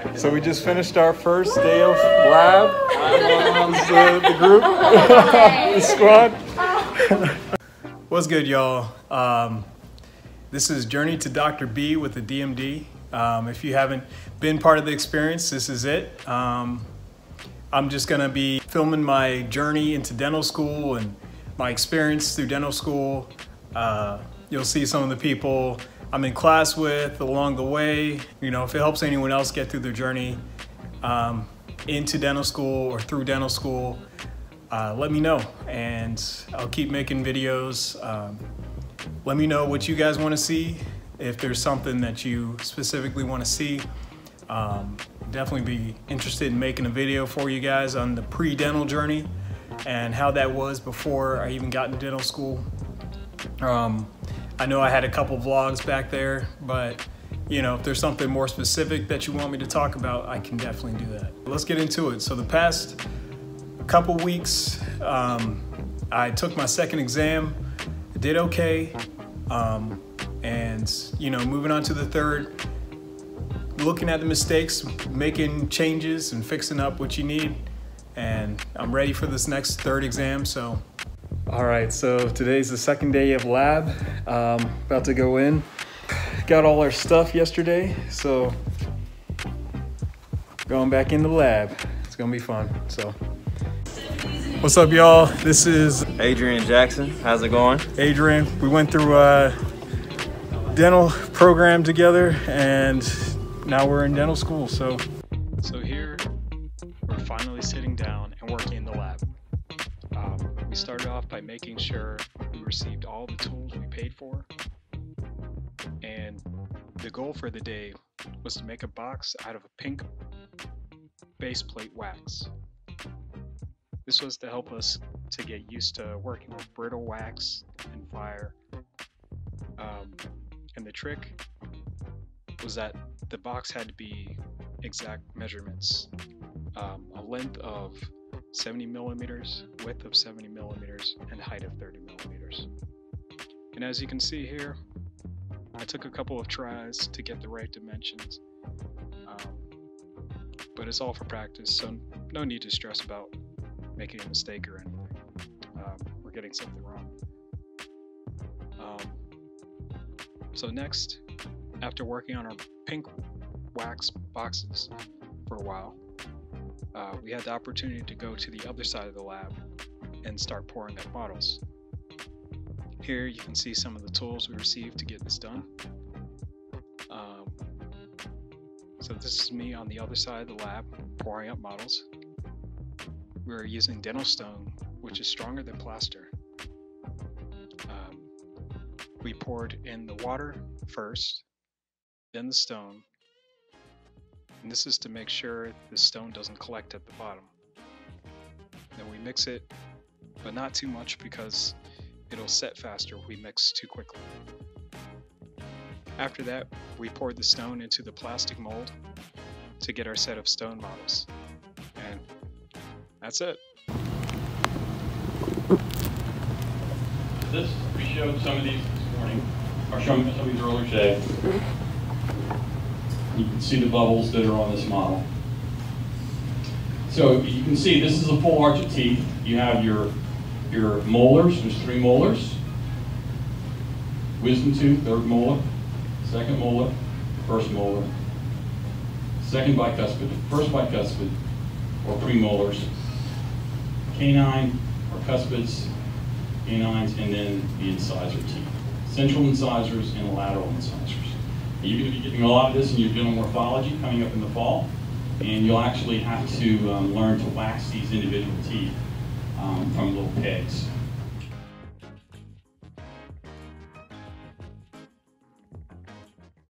So we just finished our first day of lab. The group, the squad. What's good, y'all? This is Journey to Dr. B with the DMD. If you haven't been part of the experience, this is it. I'm just gonna be filming my journey into dental school and my experience through dental school. You'll see some of the people I'm in class with along the way. You know, if it helps anyone else get through their journey into dental school or through dental school, let me know, and I'll keep making videos. Let me know what you guys want to see. If there's something that you specifically want to see, definitely be interested in making a video for you guys on the pre-dental journey and how that was before I even got into dental school. I know I had a couple vlogs back there, but you know, if there's something more specific that you want me to talk about, I can definitely do that. Let's get into it. So the past couple weeks, I took my second exam. I did okay. And you know, moving on to the third, looking at the mistakes, making changes and fixing up what you need. And I'm ready for this next third exam. So, all right, so today's the second day of lab. About to go in. Got all our stuff yesterday, so going back in the lab. It's gonna be fun, so. What's up, y'all? This is Adrian Jackson. How's it going? Adrian. We went through a dental program together, and now we're in dental school. So here we're finally sitting down and working in the lab. We started off by making sure we received all the tools we paid for, and the goal for the day was to make a box out of a pink base plate wax. This was to help us to get used to working with brittle wax and fire. And the trick was that the box had to be exact measurements. A length of 70 millimeters, width of 70 millimeters, and height of 30 millimeters. And as you can see here, I took a couple of tries to get the right dimensions. But it's all for practice, so no need to stress about making a mistake or anything. We're getting something wrong. So next, after working on our pink wax boxes for a while, we had the opportunity to go to the other side of the lab and start pouring up models. Here you can see some of the tools we received to get this done. So this is me on the other side of the lab pouring up models. We're using dental stone, which is stronger than plaster. We poured in the water first, then the stone, and this is to make sure the stone doesn't collect at the bottom. Then we mix it, but not too much because it'll set faster if we mix too quickly. After that, we poured the stone into the plastic mold to get our set of stone models. And that's it. We showed some of these this morning, or showing some of these earlier today. You can see the bubbles that are on this model. So you can see this is a full arch of teeth. You have your molars. There's 3 molars. Wisdom tooth, third molar, second molar, first molar, second bicuspid, first bicuspid, or premolars, canine or cuspids, canines, and then the incisor teeth. Central incisors and lateral incisors. You're going to be getting a lot of this in your dental morphology coming up in the fall, and you'll actually have to learn to wax these individual teeth from little pegs.